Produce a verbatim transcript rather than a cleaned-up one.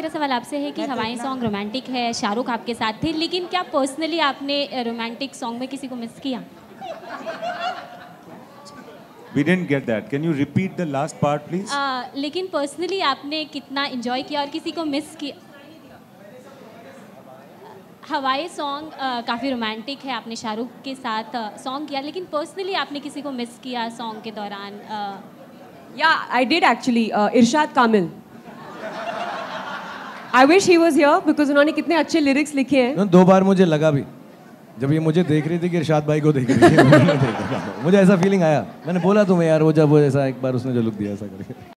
मेरा सवाल आपसे है कि हवाई सॉन्ग रोमांटिक है, शाहरुख आपके साथ थे, लेकिन क्या पर्सनली आपने रोमांटिक सॉन्ग में किसी को मिस किया? We didn't get that. Can you repeat the last part, please? uh, लेकिन पर्सनली आपने कितना एंजॉय किया और किसी को मिस किया? हवाई सॉन्ग uh, काफ़ी रोमांटिक है, आपने शाहरुख के साथ सॉन्ग uh, किया, लेकिन पर्सनली आपने किसी को मिस किया सॉन्ग के दौरान? या I did actually, Irshad Kamil. I wish he was here because उन्होंने कितने अच्छे लिरिक्स लिखे हैं. दो बार मुझे लगा भी, जब ये मुझे देख रही थी कि इरशाद भाई को देख रही थी, मुझे ऐसा फीलिंग आया. मैंने बोला तुम्हें यार, वो जब वो ऐसा एक बार उसने जो लुक दिया ऐसा करके.